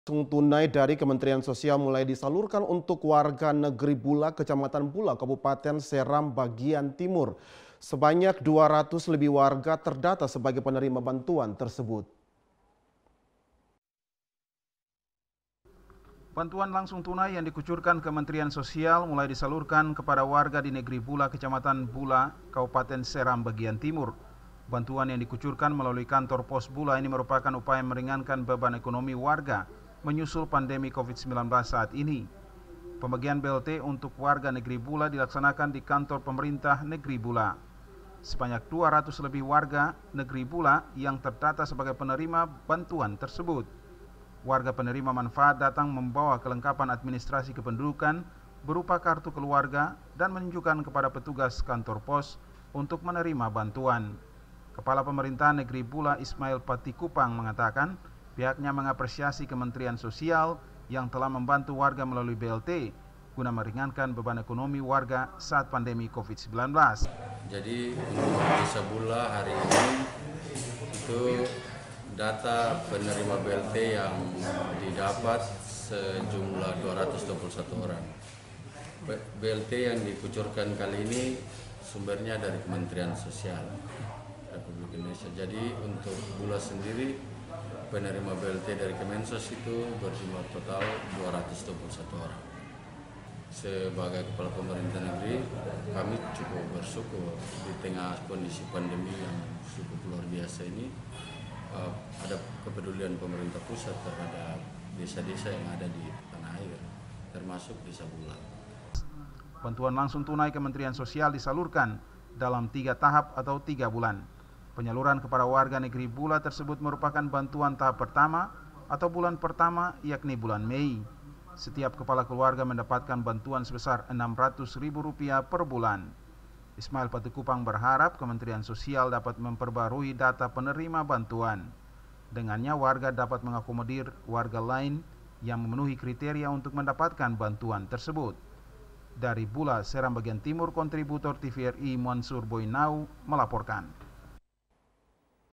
Langsung tunai dari Kementerian Sosial mulai disalurkan untuk warga negeri Bula, Kecamatan Bula, Kabupaten Seram bagian timur. Sebanyak 200 lebih warga terdata sebagai penerima bantuan tersebut. Bantuan langsung tunai yang dikucurkan Kementerian Sosial mulai disalurkan kepada warga di negeri Bula, Kecamatan Bula, Kabupaten Seram bagian timur. Bantuan yang dikucurkan melalui kantor pos Bula ini merupakan upaya meringankan beban ekonomi warga menyusul pandemi COVID-19 saat ini. Pembagian BLT untuk warga negeri Bula dilaksanakan di kantor pemerintah negeri Bula. Sebanyak 200 lebih warga negeri Bula yang terdata sebagai penerima bantuan tersebut. Warga penerima manfaat datang membawa kelengkapan administrasi kependudukan berupa kartu keluarga dan menunjukkan kepada petugas kantor pos untuk menerima bantuan. Kepala Pemerintahan Negeri Bula Ismail Patikupang mengatakan pihaknya mengapresiasi Kementerian Sosial yang telah membantu warga melalui BLT guna meringankan beban ekonomi warga saat pandemi COVID-19. Jadi untuk Desa Bula hari ini itu data penerima BLT yang didapat sejumlah 221 orang. BLT yang dikucurkan kali ini sumbernya dari Kementerian Sosial Republik Indonesia. Jadi untuk Bula sendiri penerima BLT dari Kemensos itu berjumlah total 221 orang. Sebagai Kepala Pemerintah Negeri, kami cukup bersyukur di tengah kondisi pandemi yang cukup luar biasa ini, ada kepedulian pemerintah pusat terhadap desa-desa yang ada di tanah air, termasuk Desa Bula. Bantuan langsung tunai Kementerian Sosial disalurkan dalam 3 tahap atau 3 bulan. Penyaluran kepada warga negeri Bula tersebut merupakan bantuan tahap pertama atau bulan pertama yakni bulan Mei. Setiap kepala keluarga mendapatkan bantuan sebesar Rp600.000 per bulan. Ismail Patikupang berharap Kementerian Sosial dapat memperbarui data penerima bantuan. Dengannya warga dapat mengakomodir warga lain yang memenuhi kriteria untuk mendapatkan bantuan tersebut. Dari Bula, Seram bagian timur, kontributor TVRI Mansur Boinau melaporkan.